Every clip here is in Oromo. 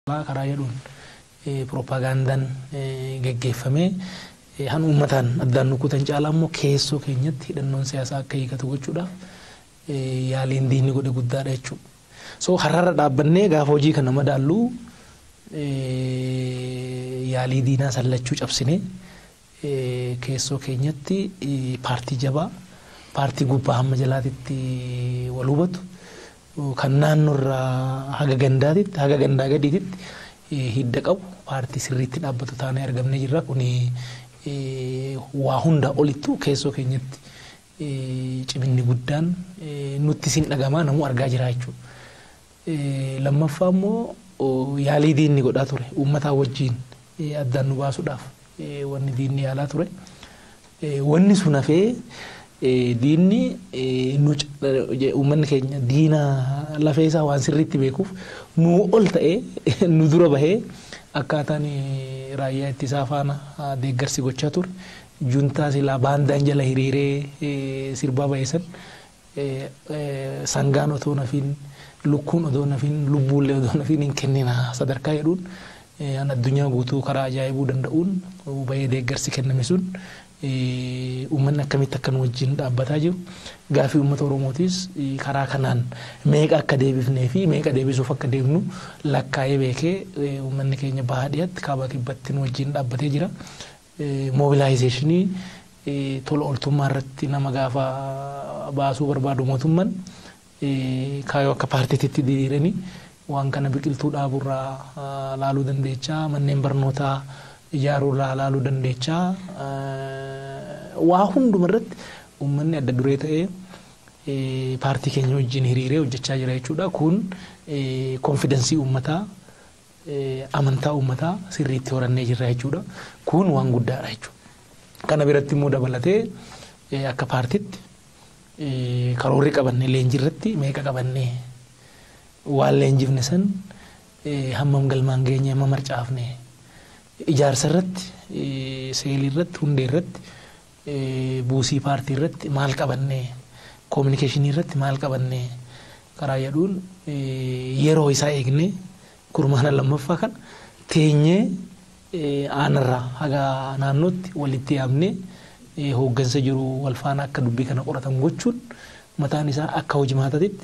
karaa jedhuun propagandaan geggeeffamee han uummataan addaan nukutan caalaa immoo keessoo keenyatti hidhannoon siyaasaa akka hiikatu gochuudhaaf yaaliin diinni godhe guddaadha jechuudha. So har'arra dhaabbannee gaafa hojii kana madaallu yaalii diinaa sallachuu cabsinee keessoo keenyatti paartii jabaa paartii gubbaa hamma jalaatitti wal hubatu kan naannoorraa haga gandaatitti haga gandaa gadiititti hidda qabu paartii sirriitti dhaabbatu taanee argamnee jirra. Kun waa hunda olittu keessoo keenyatti ciminni guddaan nutti sin dhagamaa namuu argaa jira jechuudha. Lammaffaa immoo yaalii diinni godhaa ture uummataa wajjin addaan nu baasuudhaaf wanni diinni yaalaa ture wanni sun hafee diinni uummanni keenya diina lafee isaa waan sirriitti beekuuf nu ol ta'ee nu dura bahee akkaataan raayyaa ittisaa faana deeggarsi gochaa ture juntaa silaa baandaan jala hiriiree sirbaa baheessan sangaan otoo nafiin lukkuun otoo nafiin lubbuullee otoo nafiin hin kennina sadarkaa jedhuun an addunyaa guutuu karaa ajaa'ibuu danda'uun bahee deeggarsi kenname sun uummanni akkamitti akka nu wajjin dhaabbataa jiru gaafii uummata Oromootis karaa kanaan meeqa akka deebifnee fi meeqa deebisuuf akka deemnu lakkaa'ee beekee uummanni keenya bahaa dhiyaatti kaabaa kibbatti nu wajjin dhaabbatee jira. Mobilaayizeeshinii tola ooltummaa irratti nama gaafa baasuu barbaadu mootummaan kaayoo akka paartiitti diriiranii waan kana biqiltuu dhaaburraa laaluu dandeechaa manneen barnootaa ijaaruurraa laaluu dandeechaa waa hundumarratti uummanni adda duree ta'ee paartii keenya wajjin hiriiree hojjechaa jira jechuudha. Kun konfidensii uummataa amantaa uummataa sirriitti horannee jirra jechuudha. Kun waan guddaadha jechuudha. Kana biratti immoo dabalatee akka paartiitti karoorri qabannee leenjirratti meeqa qabannee waan leenjifne san hammam galmaan geenye hammam marcaafne ijaarsa irratti seelii irratti hundee irratti buusii paartii irratti maal qabannee kominikeeshinii irratti maal qabannee karaa jedhuun yeroo isaa eegnee kurmaana lammaffaa kan teenyee aanarraa haga naannootti walitti yaamnee hooggansa jiru wal faana akka dubbii kana qoratan gochuun mataan isaa akka hojii maatatitti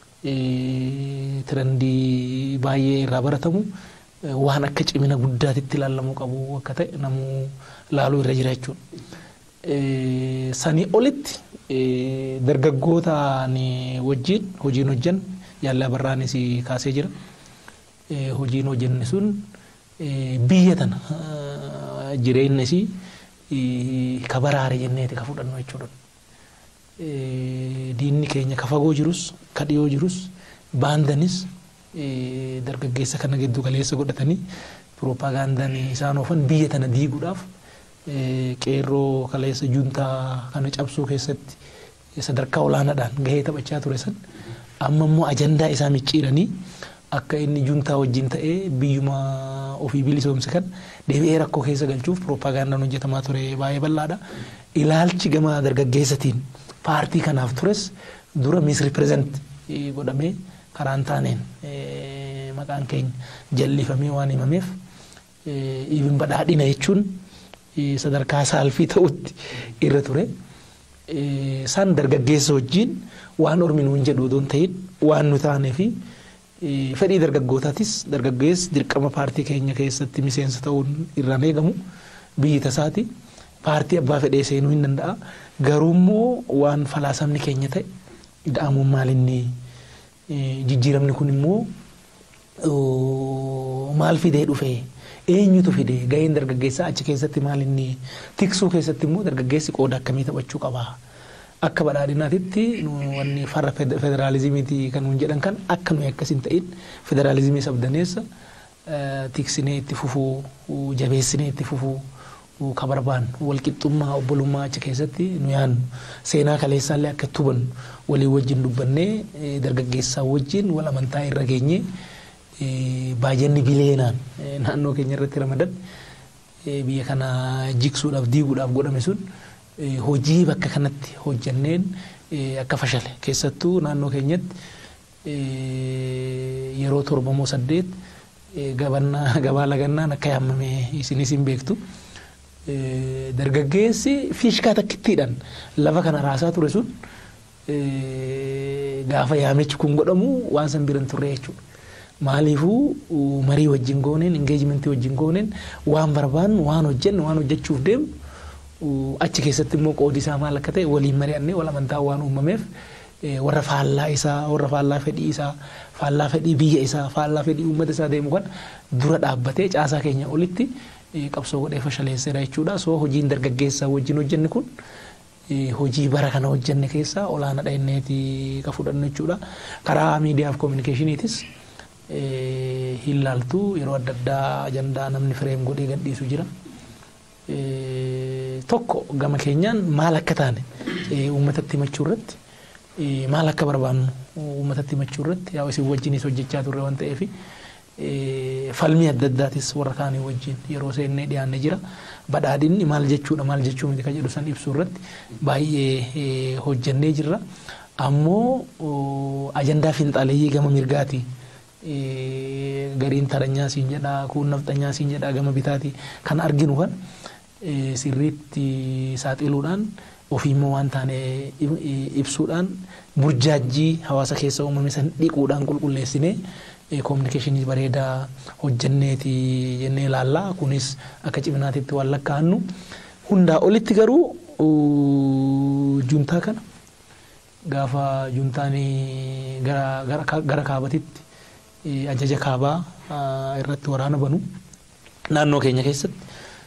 tirandii baay'ee irraa baratamu waan akka cimina guddaatitti ilaalamuu qabu akka ta'e namuu laaluu irra jira jechuudha. Sanii olitti dargaggootaan wajjin hojiin hojjan yaallaa barraanis kaasee jira. Hojiin hojjanne sun biyya tana jireenyas ka baraare jenneeti ka fudhannu jechuudha. Diinni keenya ka fagoo jirus ka dhiyoo jirus baandanis dargaggeessa kana giddu galeessa godhatanii propagandaan isaan oofan biyya tana diiguudhaaf qeerroo kaleessa juntaa kana cabsuu keessatti sadarkaa olaanaadhaan gahee taphachaa ture san amma immoo ajandaa isaa micciiranii akka inni juntaa wajjin ta'ee biyyuma ofii bilisoomse kan deebi'ee rakkoo keessa galchuuf propagandaan hojjetamaa ture baay'ee bal'aadha. Ilaalchi gama dargaggeessatiin paartii kanaaf tures dura misrepresent godhamee karaan taaneen maqaan keenya jallifamee waan himameef even badhaadhina jechuun sadarkaa saalfii ta'utti irra ture. San dargaggeessa wajjin waan ormi nuun jedhu odoon ta'in waan nu taanee fi fedhii dargaggootaatis dargaggeessi dirqama paartii keenya keessatti miseensa ta'uun irraan eegamu biyyi tasaati paartii abbaa fedhee seenuu hin danda'a. Garuu immoo waan falaasamni keenya ta'e ida'amuun maalinni jijjiiramni kun immoo maal fidee dhufee eenyutu fidee gaheen dargaggeessaa achi keessatti maalinni tiksuu keessatti immoo dargaggeessi qooda akkamii taphachuu qaba. Akka badhaadhinaatitti wanni farra federaalizimiiti kan nuun jedhan kan akka nuyi akkasin ta'in federaalizimii sabdaneessa tiksinee itti fufuu jabeessinee itti fufuu ka barbaan walqixxummaa obbolummaa achi keessatti nu yaannu seenaa kaleessaallee akka tuban walii wajjin dubbannee dargaggeessaa wajjin wal amantaa irra geenye baay'inni bileenaan naannoo keenya irratti ramadan biyya kana jigsuudhaaf diiguudhaaf godhame sun hojii bakka kanatti hojjanneen akka fashale keessattuu naannoo keenyatti yeroo 7 moo 8 gabaa lagannaan akka yaamame isinis hin beektu. Dargaggeessi fiishkaa takkittiidhaan lafa kana raasaa ture sun gaafa yaamichi kun godhamu waan san biran turre jechuudha. Maaliifuu marii wajjin gooneen engagement wajjin gooneen waan barbaannu waan hojjechuuf deemu achi keessatti immoo qoodi isaa maal akka ta'e waliin mari'annee wal amantaa waan uumameef warra faallaa isaa warra faallaa fedhii isaa faallaa fedhii biyya isaa faallaa fedhii uummata isaa deemu kan dura dhaabbatee caasaa keenya olitti qabsoo godhee fashaleesseera jechuudha. So hojiin dargaggeessaa wajjin hojjenne kun hojii bara kana hojjenne keessaa olaanaadha inneeti ka fudhannu jechuudha. Karaa miidiyaa fi koominikeeshiniitis hin laaltu yeroo adda addaa ajandaa namni fireem godhee gadhiisu jira. Tokko gama keenyaan maal akka taane uummatatti himachuu irratti maal akka barbaannu uummatatti himachuu irratti yaa isin wajjinis hojjechaa turre waan ta'eef falmii adda addaatis warra kaanii wajjin yeroo seennee dhiyaannee jira. Badhaadhinni maal jechuudha maal jechuu miti ka jedhu san ibsuu irratti baay'ee hojjennee jirra. Ammoo ajandaa finxaaleeyyii gama mirgaati. Gariin taranyaa siin jedhaa kuun nafxanyaa siin jedhaa gama bitaati kan arginu kan sirriitti saaxiluudhaan ofiimmoo waan taane ibsuudhaan burjaajjii hawaasa keessa uumame san dhiquudhaan qulqulleessinee koominikeeshinii bareedaa hojjenneeti jennee ilaallaa. Kunis akka ciminaatitti waan lakkaa'annu hundaa olitti garuu juntaa kana gaafa juntaan gara kaabatitti ajaja kaabaa irratti waraana banu naannoo keenya keessatti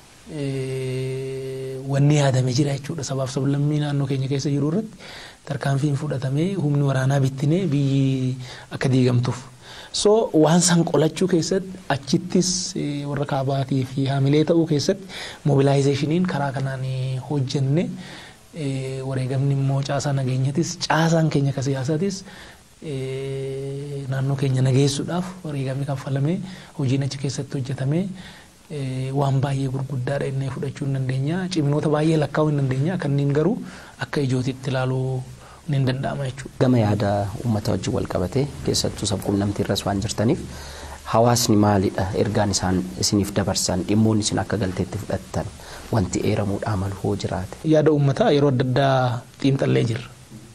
wanni yaadame jira jechuudha. Sabaaf sablammii naannoo keenya keessa jiru irratti tarkaanfiin fudhatamee humni waraanaa bittinee biyyi akka diigamtuuf. So waan san qolachuu keessatti achittis warra kaabaatii fi haamilee ta'uu keessatti mobilaayizeeshiniin karaa kanaan hojjenne wareegamni immoo caasaa nageenyatis caasaan keenya ka siyaasatis naannoo keenya nageessuudhaaf wareegamni kaffalamee hojiin achi keessatti hojjetamee waan baay'ee gurguddaadha innee fudhachuu hin dandeenya. Ciminoota baay'ee lakkaa'uu hin dandeenya. Kanneen garuu akka ijootitti ilaaluu ni danda'ama jechuudha. Gama yaada uummata wajjin wal qabatee keessattuu sabquunnamtii irras waan jirtaniif hawaasni maalidha ergaan isaan isiniif dabarsan dhimmoonni isin akka galteetti fudhattan wanti eeramuudhaa malu hoo jiraate. Yaada uummataa yeroo adda addaa xiinxallee jirra.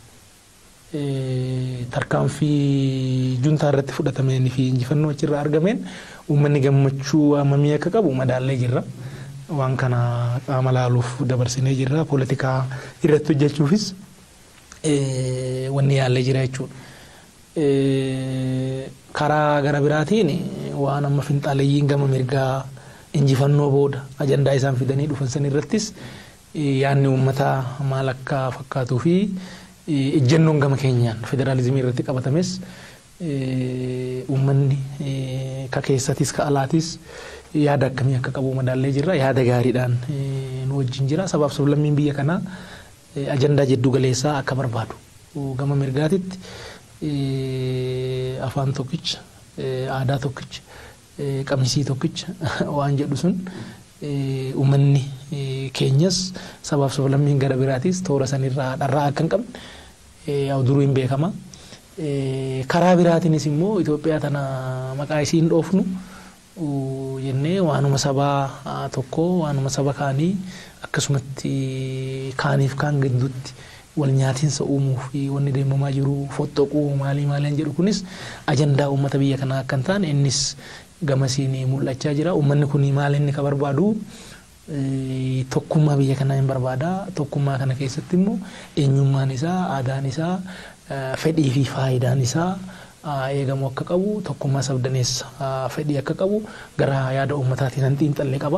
Tarkaanfii juntaa irratti fudhatameen fi injifannoo achirraa argameen uummanni gammachuu hammamii akka qabu madaallee jirra. Waan kana qaama laaluuf dabarsinee jirra. Poolitikaa irratti hojjechuufis wanni yaallee jira jechuudha. Karaa gara biraatiin waan amma finxaaleeyyiin gama mirgaa injifannoo booda ajandaa isaan fidanii dhufan san irrattis yaadni uummataa maal akka fakkaatuu fi ejjennoon gama keenyaan federaalizimii irratti qabatames uummanni ka keessatis ka alaatis yaada akkamii akka qabu madaallee jirra. Yaada gaariidhaan nu wajjin jira. Sabaaf sablammiin biyya kanaa ajandaa jiddu galeessaa akka barbaadu gama mirgaatitti afaan tokkicha aadaa tokkicha qamisii tokkicha waan jedhu sun uummanni keenyas sabaaf sablammiin gara biraatis toora sanirraa dharraa akka hin qabne duruu hin beekama. Karaa biraatiinis immoo Itoophiyaa tana maqaa isiin dhoofnu jennee waanuma sabaa tokko waanuma saba kaanii akkasumatti kaaniif kaan gidduutti wal nyaatiinsa uumuu fi wanni deemamaa jiru foxxoquu maaliin jedhu kunis ajandaa uummata biyya kanaa akka hin taane innis gamasiin mul'achaa jira. Uummanni kun maal inni ka barbaadu tokkummaa biyya kanaa hin barbaada. Tokkummaa kana keessatti immoo eenyummaan isaa aadaan isaa fedhii fi faayidaan isaa eegamuu akka qabu tokkummaa sabdaneessa fedhii akka qabu gara yaada uummataatiin han xiinxallee qaba.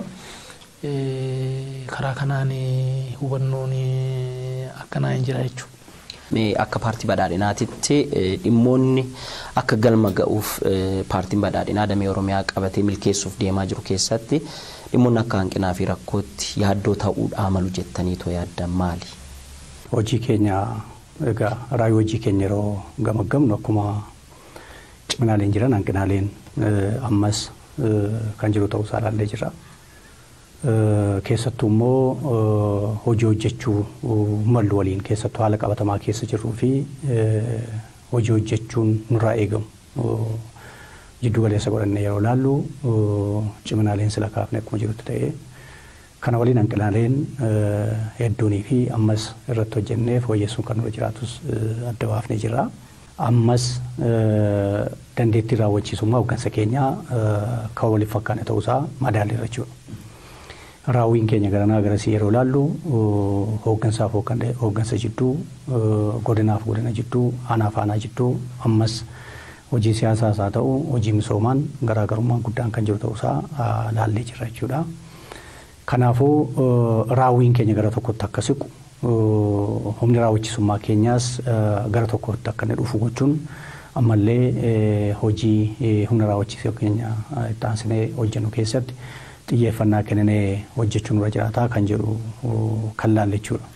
Karaa kanaan hubannoon akkanaa hin jira jechuudha. Akka paartii badhaadhinaatitti dhimmoonni akka galma ga'uuf paartiin badhaadhinaa damee Oromiyaa qabatee milkeessuuf deemaa jiru keessatti dhimmoonni akka hanqinaa fi rakkootti yaaddoo ta'uudhaa malu jettaniitoo yaaddan maali? Hojii keenya egaa raayii hojii keenya yeroo gamaggamnu akkuma ciminaaleen jiran hanqinaaleen ammas kan jiru ta'uu isaa ilaallee jira. Keessattuu immoo hojii hojjechuu mallu waliin keessattuu haala qabatamaa keessa jirruu fi hojii hojjechuun nurraa eegamu jiddu galeessa godhannee yeroo laallu ciminaaleen sila kaafne akkuma jirutti ta'ee kana waliin hanqinaaleen hedduunii fi ammas irratti hojjennee fooyyessuun kan nurra jiraatus adda baafnee jirra. Ammas dandeettii raawwachiisummaa hooggansa keenyaa kan waliif fakkaanne ta'uusaa madaalleerra jechuudha. Raawwiin keenya garanaa garasii yeroo laallu hooggansaaf hooggansa jidduu godinaaf godina jidduu aanaaf aanaa jidduu ammas hojii siyaasaas haa ta'u hojii misoomaan garaagarummaan guddaan kan jiru ta'uusaa laallee jirra jechuudha. Kanaafuu raawwiin keenya gara tokkotti akka siqu humni raawwachiisummaa keenyaas gara tokkotti akka inni dhufu gochuun ammallee hojii humna raawwachiisuu keenya itti aansinee hojjennu keessatti xiyyeeffannaa kennee hojjechuun irra jiraataa kan jedhu kan laalle jechuudha.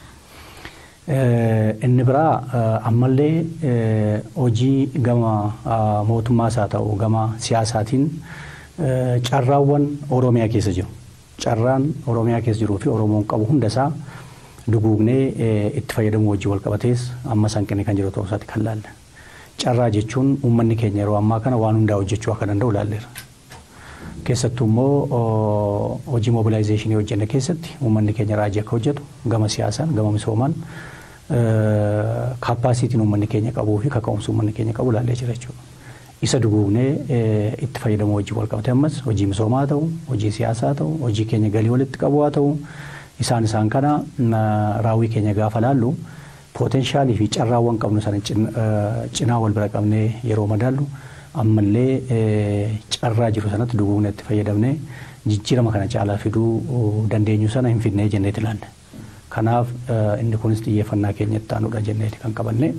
Inni biraa ammallee hojii gama mootummaas haa ta'u gama siyaasaatiin carraawwan Oromiyaa keessa jiru. Carraan Oromiyaa keessa jiruu fi Oromoon qabu hundasaa duguugnee itti fayyadamuu wajjin wal qabatees amma hanqinee kan jiru ta'uusaati kan laalle. Carraa jechuun uummanni keenya yeroo ammaa kana waan hundaa hojjechuu akka danda'u laalleera. Keessattuu immoo hojii mobilaayizeeshinii hojjenne keessatti uummanni keenya raajii akka hojjetu gama siyaasaan gama misoomaan kaappaasiitiin uummanni keenya qabuu fi kaka'umsa uummanni keenya qabu laallee jira jechuudha. Isa duguugnee itti fayyadamuu wajjin wal qabate ammas hojii misoomaa ta'u hojii siyaasaa ta'u hojii keenya galii walitti qabu haa ta'u isaan kana raawwii keenya gaafa laallu poteenshaalii fi carraawwan qabnu sana cinaa wal bira qabnee yeroo madaallu ammallee carraa jiru sanatti duguugnee itti fayyadamnee jijjiirama kana caalaa fiduu dandeenyu sana hin fidnee jenneeti ilaalle. Kanaaf inni kunis xiyyeeffannaa keenyatti aanuudha jenneeti kan qabanne.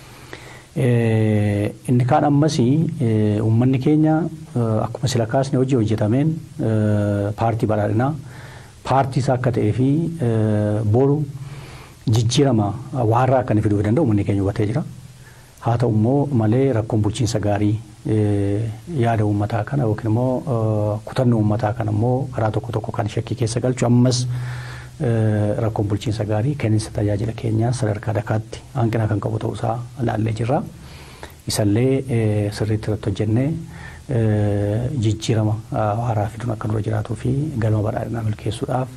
Inni kaan ammas uummanni keenya akkuma sila kaasne hojii hojjetameen paartii badhaadhinaa paartii isaa akka ta'ee fi boru jijjiirama waarraa akka inni fiduu danda'u uummanni keenya hubatee jira. Haa ta'u immoo malee rakkoon bulchiinsa gaarii yaada uummataa kana yookiin immoo kutannoo uummataa kana immoo karaa tokko kan shakkii keessa galchu ammas rakkoon bulchiinsa gaarii kenniinsa tajaajila keenyaa sadarkaa dakaatti hanqina kan qabu ta'uusaa laallee jirra. Isallee sirriitti irratti hojjennee jijjiirama waaraa fiduun akka nurra jiraatuu fi galma badhaadhinaa milkeessuudhaaf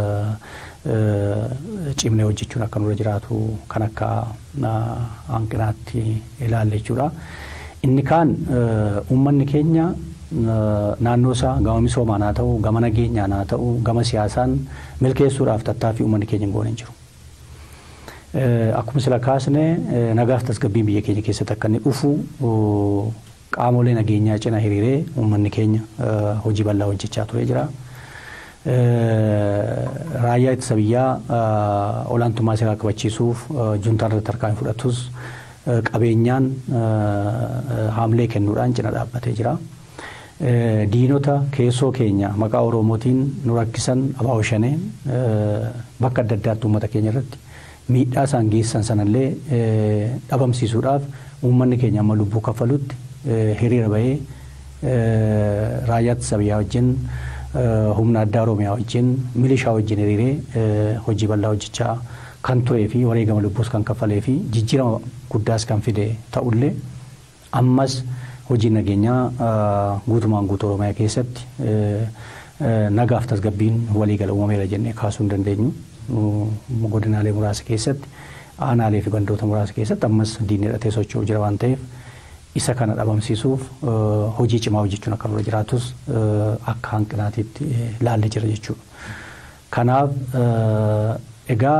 cimnee hojjechuun akka nurra jiraatu kan akka hanqinaatti ilaalle jechuudha. Inni kaan uummanni keenya naannoo isaa gama misoomaan haa ta'u gama nageenyaan haa ta'u gama siyaasaan milkeessuudhaaf tattaaffii uummanni keenya hin goone hin jiru. Akkuma sila kaasne nagaaf tasgabbiin biyya keenya keessatti akka inni dhufu qaamolee nageenyaa cina hiriiree uummanni keenya hojii bal'aa hojjechaa ture jira. Raayyaa ittisa biyyaa olaantummaa seeraa kabachiisuuf juntaan irratti harkaan fudhatus qabeenyaan haamlee kennuudhaan cina dhaabbatee jira. Diinota keessoo keenya maqaa Oromootiin nu rakkisan abaa'oo shanee bakka adda addaatti uummata keenya irratti miidhaa isaan geessan sanallee dhabamsiisuudhaaf uummanni keenya amma lubbuu kaffalutti hiriira bahee raayyaa ittisa biyyaa wajjin humna addaa Oromiyaa wajjin milishaa wajjin hiriiree hojii bal'aa hojjechaa kan turee fi wareegama lubbuus kan kaffalee fi jijjiirama guddaas kan fide ta'ullee ammas hojii nageenyaa guutumaan guutuu Oromiyaa keessatti nagaaf tasgabbiin waliigala uumameera jennee kaasuu hin dandeenyu. Godinaalee muraasa keessatti aanaalee fi gandoota muraasa keessatti ammas diinni hidhatee socho'uu jira waan ta'eef isa kana dhabamsiisuuf hojii cimaa hojjechuun akka nurra jiraatus akka hanqinaatiitti laallee jira jechuudha. Kanaaf egaa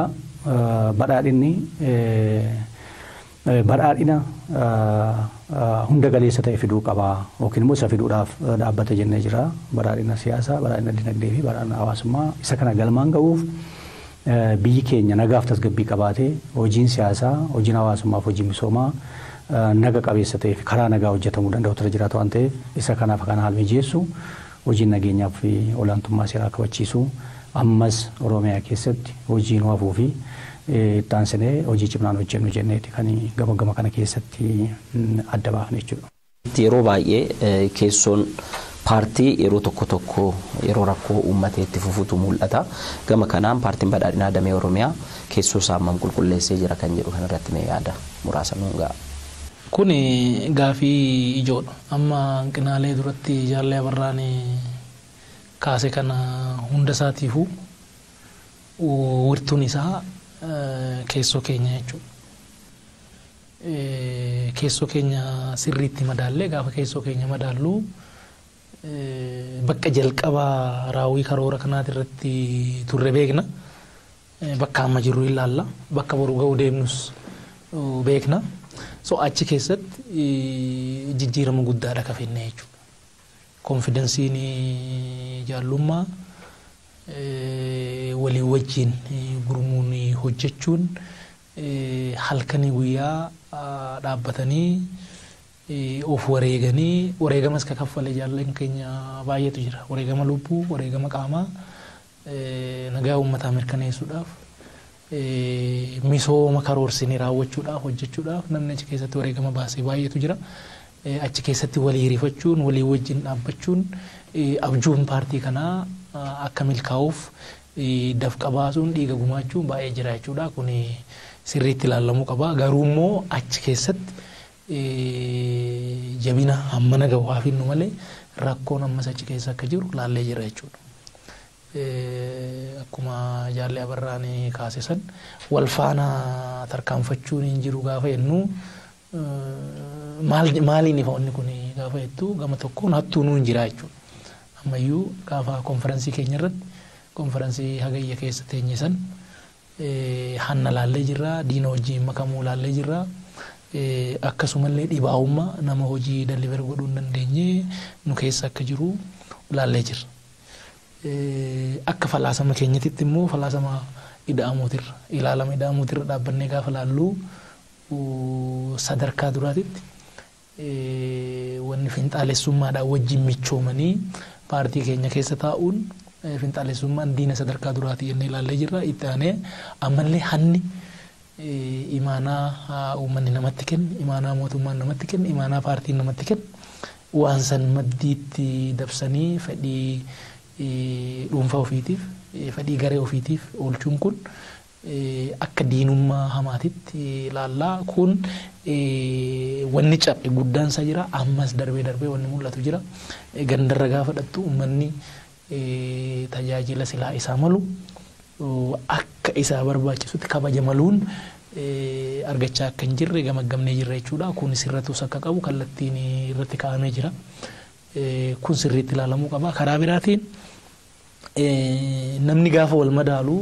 badhaadhina hunda galeessa ta'e fiduu qabaa yookiin immoo isa fiduudhaaf dhaabbate jennee jira. Badhaadhina siyaasaa, badhaadhina dinagdee fi badhaadhina hawaasummaa isa kana galmaan ga'uuf biyyi keenya nagaaf tasgabbii qabaatee hojiin siyaasaa, hojiin hawaasummaa fi hojiin misoomaa naga qabeessa ta'ee fi karaa nagaa hojjetamuu danda'u tura jiraata waan ta'eef isa kanaaf kana haal mijeessu hojiin nageenyaa fi olaantummaa seeraa kabachiisuu ammas Oromiyaa keessatti hojii nu hafuu fi itti aansinee hojii cimnaan hojjennu jenneeti kan gama kana keessatti adda baafne jechuudha. Yeroo baay'ee keessoon paartii yeroo tokko yeroo rakkoo uummateetti fufuutu mul'ata. Gama kanaan paartiin badhaadhinaa damee Oromiyaa keessoo isaa hammam qulqulleessee jira kan jedhu kanarratti mee yaada muraasa nuun ga'a. Kuni gaafii ijoodha. Amma hanqinaalee duratti jaallee abarraan kaase kana hunda isaatiifuu wirtuun isaa keessoo keenya jechuudha. Keessoo keenya sirriitti madaallee gaafa keessoo keenya madaallu bakka jalqabaa raawwii karoora kanaati irratti turre beekna. Bakka amma jirru ilaalla. Bakka boru ga'uu deemnus beekna. So achi keessatti jijjiirama guddaadha ka finne jechuudha. Konfidensiin jaallummaa walii wajjin gurmuun hojjechuun halkanii guyyaa dhaabbatanii of wareeganii wareegamas ka kaffale jaallan keenya baay'eetu jira. Wareegama lubbuu, wareegama qaamaa nagaa uummataa mirkaneessuudhaaf misooma karoorsinii raawwachuudhaaf hojjechuudhaaf namni achi keessatti wareegama baasee baay'eetu jira. Achi keessatti walii rifachuun walii wajjin dhaabbachuun abjuun paartii kanaa akka milkaa'uuf dafqa baasuun dhiiga gumaachuun baay'ee jira jechuudha. Kun sirriitti ilaalamuu qaba. Garuu immoo achi keessatti jabina hammana gahu haa finnu malee rakkoon ammas achi keessa akka jiru laallee jira jechuudha. Akkuma jaallee abarraan kaase san wal faana tarkaanfachuun hin jiru gaafa jennu maaliin ifa onni kun gaafa jettu gama tokkoon hattuu nuun jira jechuudha. Ammayyuu gaafa konferansii keenya irratti konferansii hagayya keessa teenye san hanna laallee jirra, diina wajjin makamuu laallee jirra. Akkasumallee dhibaa'ummaa nama hojii deliver godhuu hin dandeenye nu keessa akka jiru laallee jirra. Akka falaasama keenyatitti immoo falaasama ida'amuutirra ilaalama ida'amuutirra dhaabbannee gaafa laallu sadarkaa duraatitti wanni finxaalessummaadhaan wajjin michoomanii paartii keenya keessa taa'uun finxaalessummaan diina sadarkaa duraatii jennee ilaallee jirra. Itti aanee ammallee hanni imaanaa uummanni namatti kennu, imaanaa mootummaan namatti kennu, imaanaa paartiin namatti kennu waan san maddiitti dabsanii fedhii dhuunfaa ofiitiif, fedhii garee ofiitiif oolchuun kun akka diinummaa hamaatitti ilaallaa. Kun wanni cabbe guddaan isaa jira. Ammas darbee wanni mul'atu jira. Gandarra gaafa dhattu uummanni tajaajila silaa isaa malu akka isaa barbaachisutti kabaja maluun argachaa akka hin jirre gamaggamnee jirra jechuudha. Kun sirratus akka qabu kallattiin irratti kaa'amee jira. Kun sirriitti ilaalamuu qaba. Karaa biraatiin namni gaafa wal madaalu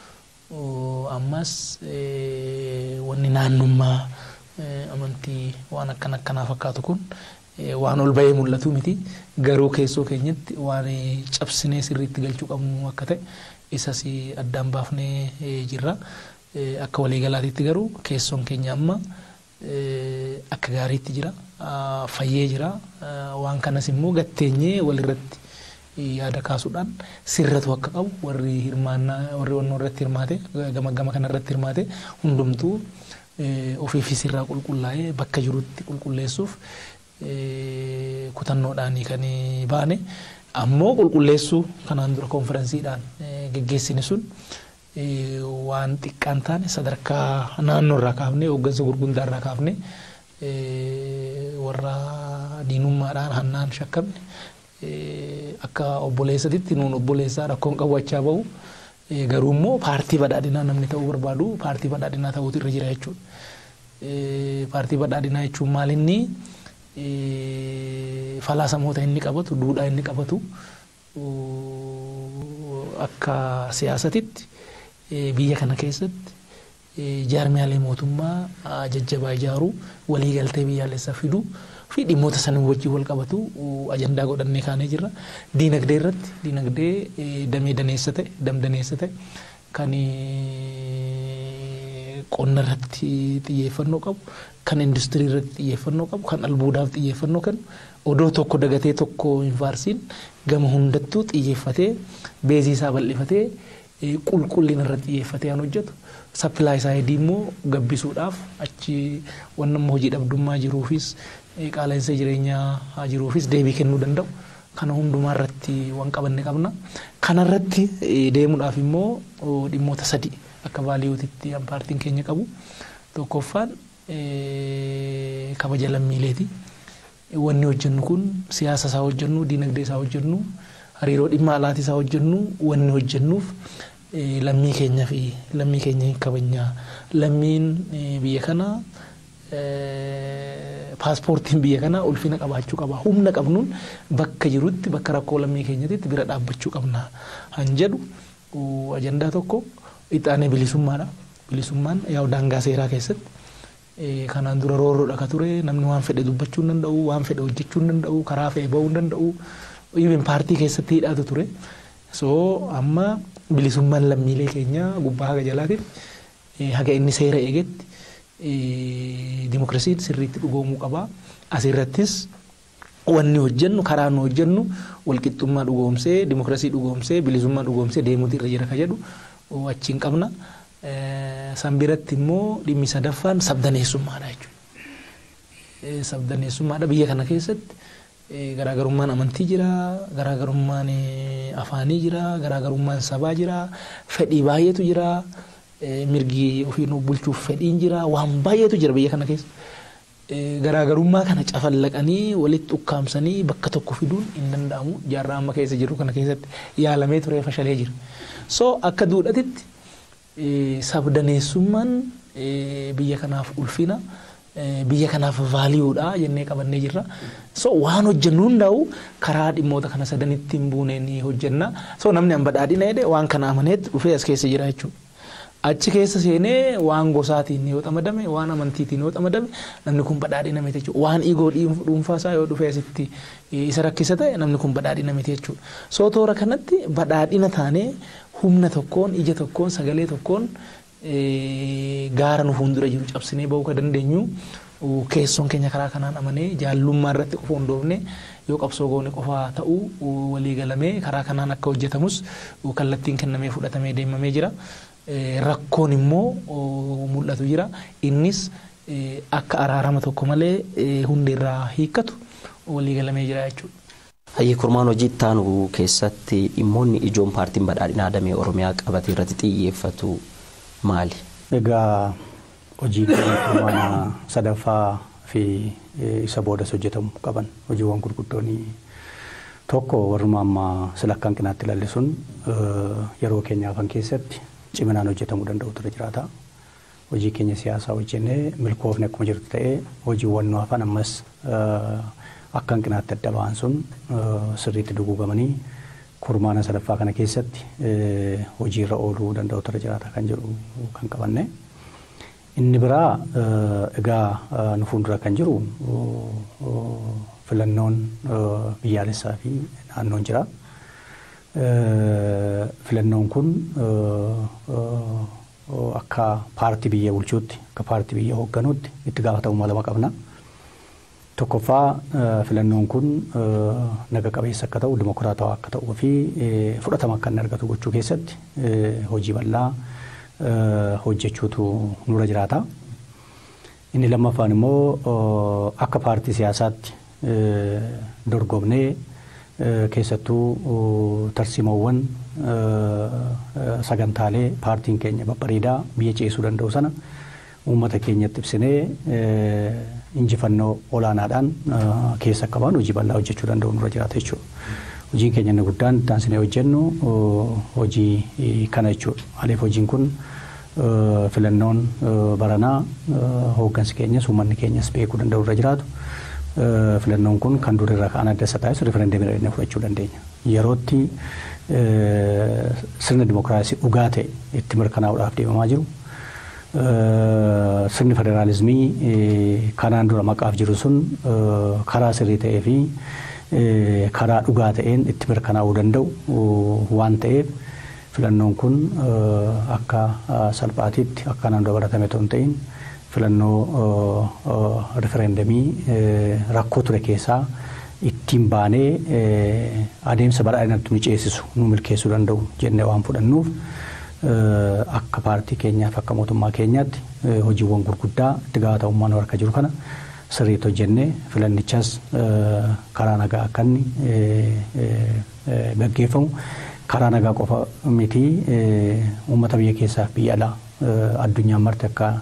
ammas wanni naannummaa amantii waan akkanaa fakkaatu kun waan ol bahee mul'atu miti. Garuu keessoo keenyatti waan cabsinee sirriitti galchuu qabnu akka ta'e isas addaan baafnee jirra. Akka waliigalaatitti garuu keessoon keenya amma akka gaariitti jira, fayyee jira. Waan kanas immoo gatteenyee walirratti yaada kaasuudhaan sirratu akka qabu warri wanno irratti hirmaate gama kana irratti hirmaate hundumtuu ofiifis irraa qulqullaa'ee bakka jirutti qulqulleessuuf kutannoodhaan kan baane. Ammoo qulqulleessuu kanaan dura konferensiidhaan geggeessine sun waan xiqqaan taane sadarkaa naannoo irraa kaafne hooggansa gurguddaa irraa kaafne warra diinummaadhaan hannaan shakkamne akka obboleessatitti nuun obboleessaa rakkoon qabachaa bahu. Garuu immoo paartii badhaadhinaa namni ta'uu barbaadu paartii badhaadhinaa ta'uutu irra jira jechuudha. Paartii badhaadhinaa jechuun maalinni falaasamoota inni qabatu, duudhaa inni qabatu akka siyaasatitti biyya kana keessatti jaarmiyaalee mootummaa jajjabaa ijaaruu, waliigaltee biyyaalessaa fiduu fi dhimmoota sanin wajjin wal qabatu ajandaa godhannee kaanee jirra. Diinagdee irratti diinagdee damee daneessa ta'e, damdaneessa ta'e kan qonna irratti xiyyeeffannoo qabu, kan industirii irratti xiyyeeffannoo qabu, kan albuudaaf xiyyeeffannoo kennu odoo tokko dagatee tokko hin faarsiin gama hundattuu xiyyeeffatee beezii isaa bal'ifatee qulqullina irratti xiyyeeffatee aan hojjetu. Sappilaay isaa hedii immoo gabbisuudhaaf achi waan nama hojii dhabdummaa jiruufis qaala'insa jireenyaa jiruufis deebii kennuu danda'u. Kana hundumaa irratti waan qabanne qabna. Kana irratti deemuudhaaf immoo dhimmoota sadii akka vaaliyuutitti paartiin keenya qabu. Tokkoffaan kabaja lammiileeti. Wanni hojjennu kun siyaasa isaa hojjennu, diinagdee isaa hojjennu, hariiroo dhimma alaatii isaa hojjennu, wanni hojjennuuf lammii keenya fi lammii keenya hin kabajnaa. Lammiin biyya kana paaspoortiin biyya kana ulfina qabaachuu qaba. Humna qabnuun bakka jirutti bakka rakkoo lammii keenyatti bira dhaabbachuu qabna. Han jedhu ajandaa tokko ixaanee bilisummaadha. Bilisummaan yaa daangaa seeraa keessatti kanaan dura roorroodha ka ture, namni waan fedhe dubbachuu hin danda'u, waan fedhe hojjechuu hin danda'u, karaa fe'ee bahuu hin danda'u, even paartii keessatti hidhaatu ture. So amma bilisummaan lammiilee keenya gubbaa haga jalaatiin haga inni seera eegetti dimokiraasiin sirriitti dhugoomuu qaba. Asirrattis wanni hojjennu karaa nu hojjennu walqixxummaa dhugoomsee, dimokiraasii dhugoomsee, bilisummaa dhugoomsee deemuutu irra jira ka jedhu achiin qabna. San biratti immoo dhimmi sadaffaan sabdaneessummaadha jechuudha. Sabdaneessummaadha biyya kana keessatti garaagarummaan amantii jira, garaagarummaan afaanii jira, garaagarummaan sabaa jira, fedhii baay'eetu jira, mirgi ofiin bulchuuf fedhiin jira, waan baay'eetu jira biyya kana keessa. Garaagarummaa kana cafallaqanii walitti ukkaamsanii bakka tokko fiduun hin danda'amu. Jaarraa amma keessa jiru kana keessatti yaalamee ture fashalee jira. So akka duudhatitti sabdaneessummaan biyya kanaaf ulfina, biyya kanaaf vaaliyuudha jennee qabannee jirra. So waan hojjennu hundaa'u karaa dhimmoota kana sadanitti hin buuneen hojjenna. So namni an badhaadhina jedhe waan kana amaneet dhufee as keessa jira jechuudha. Achi keessa seenee waan gosaatiin yoo xamadame, waan amantiitiin yoo xamadame namni kun badhaadhina miti jechuudha. Waan igoo dhuunfaasaa yoo dhufee asitti isa rakkisa ta'e namni kun badhaadhina miti jechuudha. So toora kanatti badhaadhina taanee humna tokkoon, ija tokkoon, sagalee tokkoon gaara nu fuuldura jiru cabsinee bahuu ka dandeenyu keessoon keenya karaa kanaan amanee jaallummaa irratti qofa hundoofne yoo qabsoo goone qofaa ta'uu walii galamee karaa kanaan akka hojjetamus kallattiin kennamee fudhatamee deemamee jira. Rakkoon immoo mul'atu jira. Innis akka araarama tokko malee hundeerraa hiikkatu walii galamee jira jechuudha. Hayyee kurmaan hojii ittaanu keessatti dhimmoonni ijoon paartiin badhaadhinaa damee Oromiyaa qabate irratti xiyyeeffatu maali? Egaa hojii kurmaan sadaffaa fi isa boodas hojjetamu qaban hojiiwwan gurguddoon tokko warruma amma silakkaan qinaatti lallisuun yeroo keenyaafan keessatti ciminaan hojjetamuu danda'u ture jiraata. Hojii keenya siyaasaa hojjennee milkoofne akkuma jirtu ta'ee hojiiwwan nu hafan ammas akkan qinaatti adda ba'an sun sirriitti duguugamanii kurmaana sadaffaa kana keessatti hojiirra ooluu danda'u ture jiraata kan jedhu kan qabanne. Inni biraa egaa nu fuuldura kan jiru filannoon biyyaalessaa fi naannoon jira. Filannoon kun akka paartii biyya bulchuutti, akka paartii biyya hoogganuutti itti gaafatamummaa lama qabna. Tokkoffaa filannoon kun naga qabeessa akka ta'u, dimokiraatawaa akka ta'uu fi fudhatama akka inni argatu gochuu keessatti hojii bal'aa hojjechuutu nurra jiraata. Inni lammaffaan immoo akka paartii siyaasaatti dorgomnee keessattuu tarsiimoowwan sagantaalee paartiin keenya babbareedaa biyya ceesuu danda'u sana uummata keenyatti ibsinee injifannoo olaanaadhaan keessa akka baanu hojii bal'aa hojjechuu danda'u nurra jiraata jechuudha. Hojiin keenya inni guddaan taansinee hojjennu hojii kana jechuudha. Maaliif hojiin kun filannoon baranaa hooggansi keenyas uummanni keenyas beekuu danda'u irra jiraatu. Filannoon kun kan durirraa ka'an adda isa taasisu riferendeemii irra fudhachuu dandeenya. Yerootti sirna dimokiraasii dhugaa ta'e itti mirkanaa'uudhaaf deemamaa jiru. Sirni federaalizimii kanaan dura maqaaf jiru sun karaa sirrii ta'ee fi karaa dhugaa ta'een itti mirkanaa'uu danda'u waan ta'eef filannoon kun akka salphaatiitti akka kanaan dura baratame ta'uu hin ta'in filannoo rifereendamii rakkoo ture keessaa ittiin baanee adeemsa badhaadhinatti nu ceesisu nu milkeessuu danda'u jennee waan fudhannuuf akka paartii keenyaaf akka mootummaa keenyaatti hojiiwwan gurguddaa itti gaafatamummaan harka jiru kana sirriitti hojjennee filannichas karaa nagaa akka inni gaggeeffamu karaa nagaa qofa miti uummata biyya keessaaf biyya alaa addunyaan marti akka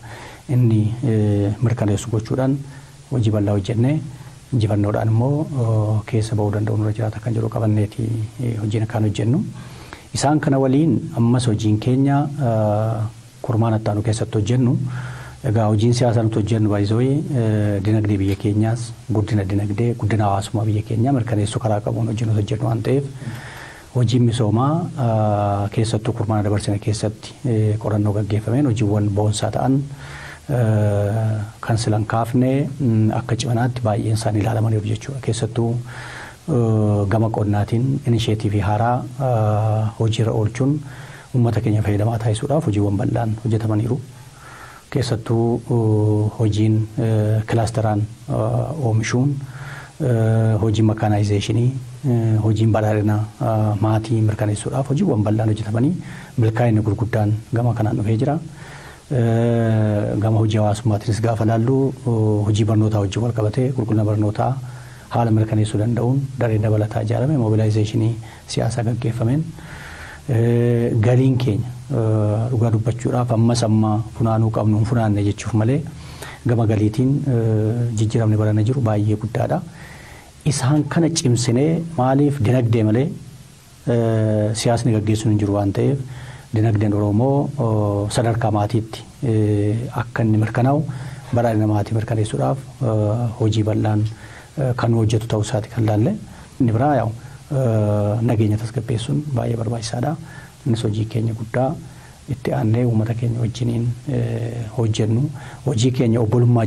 inni mirkaneessu gochuudhaan hojii bal'aa hojjennee injifannoodhaan immoo keessa ba'uu danda'u nurra jiraata kan jedhu qabanneeti hojiin akkaan hojjennu. Isaan kana waliin ammas hojiin keenya kurmaan attaanu keessatti hojjennu. Egaa hojiin siyaasaa nuti hojjennu baay'isooyi dinagdee biyya keenyaas guddina dinagdee guddina hawaasummaa biyya keenyaa mirkaneessuu karaa qabuun hojii nuti hojjennu waan ta'eef hojiin misoomaa keessattuu kurmaana dabarsine keessatti qorannoo gaggeeffameen hojiiwwan boonsaa ta'an kan silan kaafne akka cimanaatti baay'een isaanii ilaalamaniiru jechuudha. Keessattuu gama qonnaatiin inisheetiivii haaraa hojiirra oolchuun uummata keenya fayyadamaa taasisuudhaaf hojiiwwan bal'aan hojjetamaniiru. Keessattuu hojiin kilaasteraan oomishuun hojii makaanaayizeeshinii hojiin badhaadhina maatii mirkaneessuudhaaf hojiiwwan bal'aan hojjetamanii milkaa'inni gurguddaan gama kanaan dhufee jira. Gama hojii hawaasummaatiinis gaafa laallu hojii barnootaa wajjin wal qabatee qulqullina barnootaa haala mirkaneessuu danda'uun dareen dabalataa ijaarame mobilaayizeeshinii siyaasaa gaggeeffameen galiin keenya dhugaa dubbachuudhaaf ammas amma funaanuu qabnu funaanne jechuuf malee gama galiitiin jijjiiramni barana jiru baay'ee guddaadha. Isaan kana cimsinee maaliif dinagdee malee siyaasni gaggeessuun hin jiru waan ta'eef dinagdeen Oromoo sadarkaa maatiitti akka inni mirkanaa'u badhaadhina maatii mirkaneessuudhaaf hojii bal'aan kan hojjetu ta'uu isaati kan laalle. Inni biraa yaa'u nageenya tasgabbeessuun baay'ee barbaachisaadha. Innis hojii keenya guddaa itti aannee uummata keenya wajjiniin hojjennu hojii keenya obbolummaa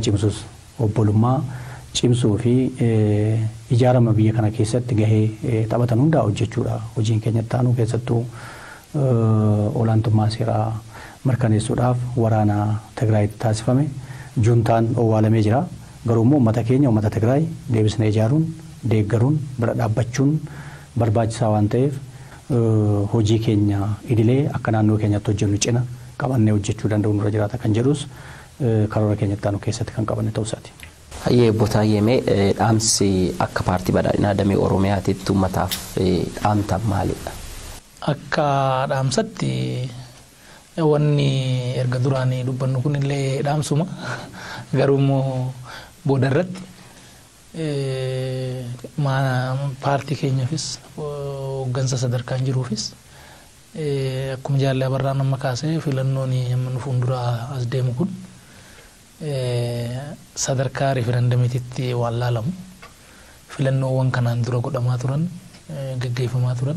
cimsuu fi ijaarama biyya kana keessatti gahee taphatan hundaa hojjechuudha. Hojiin keenya itti aanu keessattuu olaantummaa seeraa mirkaneessuudhaaf waraana Tigraayitti taasifame juntaan owwaalamee jira. Garuu immoo uummata keenya uummata Tigraay deebisnee ijaaruun deeggaruun bira dhaabbachuun barbaachisaa waan ta'eef hojii keenya idilee akka naannoo keenyatti hojjennu cina qabannee hojjechuu danda'u nurra jiraata kan jedhus karoora keenya itti aanu keessatti kan qabanne ta'uu isaati. Hayyee Botaayemee dhaamsi akka paartii badhaadhinaa damee Oromiyaatitti uummataaf dhaamtan maalidha? Akka dhaamsatti wanni erga duraanii dubbannu kun illee dhaamsuma garuu immoo boodarratti paartii keenyaafis hooggansa sadarkaan jiruufis akkuma jaallee abarraan amma kaasee filannoon amma fuulduraa as deemu kun sadarkaa riferendamiititti waan laalamu filannoowwan kanaan dura godhamaa turan gaggeeffamaa turan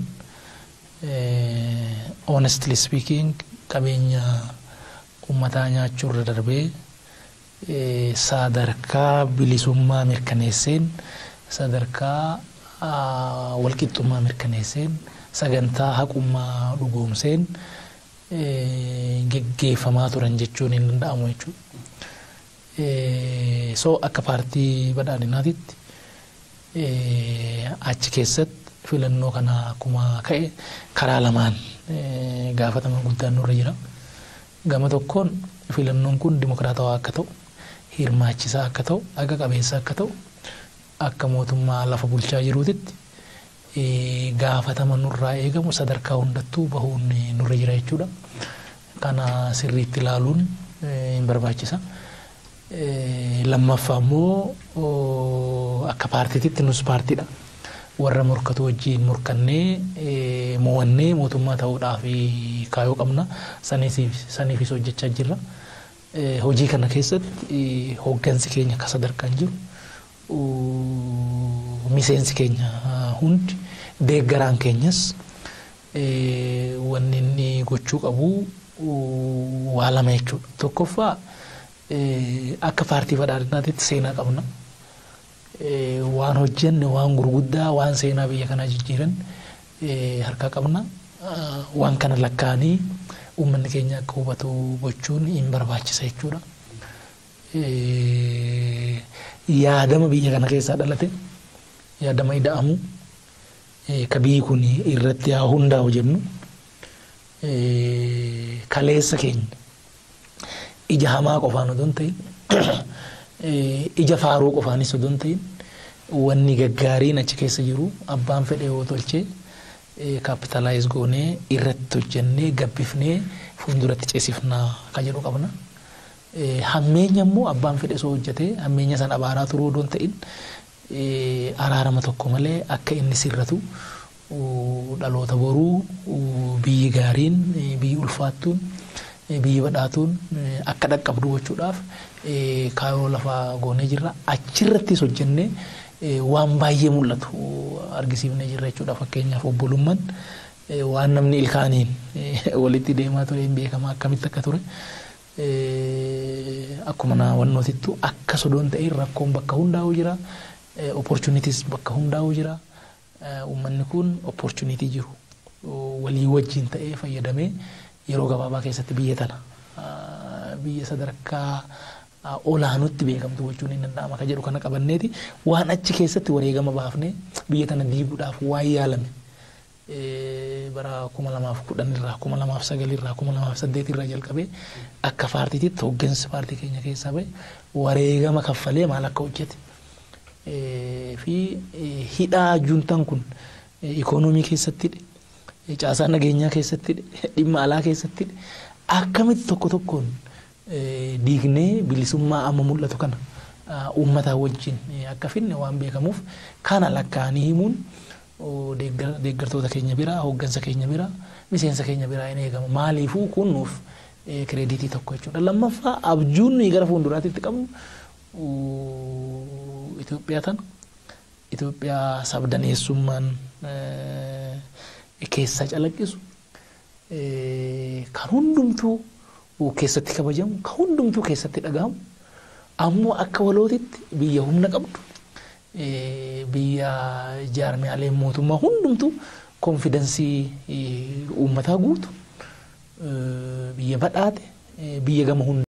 honestly speaking qabeenya uummataa nyaachuurra darbee sadarkaa bilisummaa mirkaneesseen sadarkaa walqixxummaa mirkaneesseen sagantaa haqummaa dhugoomseen gaggeeffamaa turan jechuun hin danda'amu jechuudha. So akka paartii badhaadhinaatitti achi keessatti filannoo kana akkuma ka'e karaa lamaan gaafatama guddaan nurra jira. Gama tokkoon filannoon kun dimokiraatawaa akka ta'u hirmaachisaa akka ta'u haqa qabeessa akka ta'u akka mootummaa lafa bulchaa jiruutitti gaafatama nurraa eegamu sadarkaa hundattuu bahuun nurra jira jechuudha. Kana sirriitti ilaaluun hin barbaachisa. Lammaffaa immoo akka paartiititti nus paartiidha. Warra morkatu wajjin morkannee mo'annee mootummaa ta'uudhaaf kaayoo qabna. Saniifis hojjechaa jirra. Hojii kana keessatti hooggansi keenya akka sadarkaan jiru miseensi keenya hundi deeggaraan keenyas wanni inni gochuu qabu waa lama jechuudha. Tokkoffaa akka paartii badhaadhinaatitti seenaa qabna. Waan hojjenne waan gurguddaa waan seenaa biyya kanaa jijjiiran harkaa qabna. Waan kana lakkaanii uummanni keenya akka hubatu gochuun hin barbaachisa jechuudha. Yaadama biyya kana keessaa dhalate yaadama ida'amu ka biyyi kun irratti haa hundaa'u jennu kaleessa keenya ija hamaa qofaan odoo hin ta'in ija faaruu qofaanis odoo hin ta'in wanni gaggaariin achi keessa jiru abbaan fedhee yoo tolchee kaapitaalaayiz goonee irratti hojjennee gabbifnee fuulduratti ceesifnaa kan jedhu qabna. hammeenya immoo abbaan fedhe soo hojjete hammeenya san abaaraa turuu odoon ta'in araarama tokko malee akka inni sirratu dhaloota boruu biyyi gaariin biyyi ulfaattuun biyyi badhaatuun akka dhaqqabdu gochuudhaaf kaayoo lafa goonee jirra achirrattis hojjennee waan baay'ee mul'atu argisiifnee jirra jechuudha. Fakkeenyaaf obbolummaan waan namni ilkaaniin walitti deemaa ture hin beekama akkamitti akka ture akkuma naawwannootittu akka sodoon ta'e rakkoon bakka hundaa'u jira opportunities bakka hundaa'u jira uummanni kun opportunity jiru walii wajjin ta'ee fayyadamee yeroo gabaabaa keessatti biyya tana biyya sadarkaa olaanutti beekamtu gochuun hin danda'ama akka jedhu kana qabanneeti waan achi keessatti wareegama baafnee biyya tana diiguudhaaf waan yaalame bara 2010 irraa 2009 irraa 2008 irraa jalqabee akka paartiitti hoggansa paartii keenya keessaa bahe wareegama kaffalee maal akka hojjete fi hidhaa juntaan kun ikoonoomii keessatti caasaa nageenyaa keessatti dhimma alaa keessatti akkamitti tokko tokkoon diignee bilisummaa amma mul'atu kana uummataa wajjin akka finne waan beekamuuf kana lakkaanii himuun deeggartoota keenya bira hoggansa keenya bira miseensa keenya bira hin eegamu maaliifuu kun nuuf kireeditii tokko jechuudha. Lammaffaa abjuun gara fuulduraatti qabnu Itoophiyaa tana Itoophiyaa sabdaneessummaan keessa calaqqisu kan hundumtuu keessatti kabajamu kan hundumtuu keessatti dhagahamu ammoo akka walootitti biyya humna qabdu biyya jaarmiyaalee mootummaa hundumtuu konfidensii uummataa guutu biyya badhaate biyya gama hunda